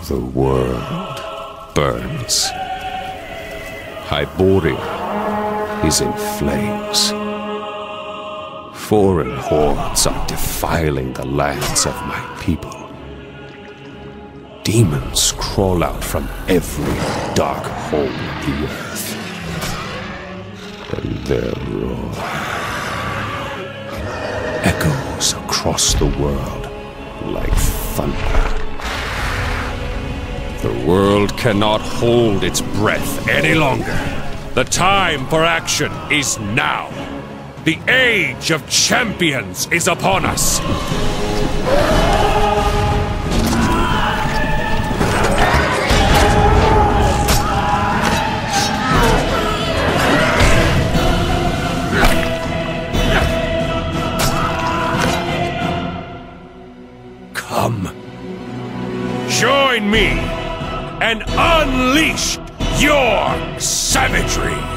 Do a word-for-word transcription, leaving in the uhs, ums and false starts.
The world burns. Hyboria is in flames. Foreign hordes are defiling the lands of my people. Demons crawl out from every dark hole of the earth. And their roar echoes across the world like thunder. The world cannot hold its breath any longer. The time for action is now. The age of champions is upon us. Come. Join me and unleash your savagery!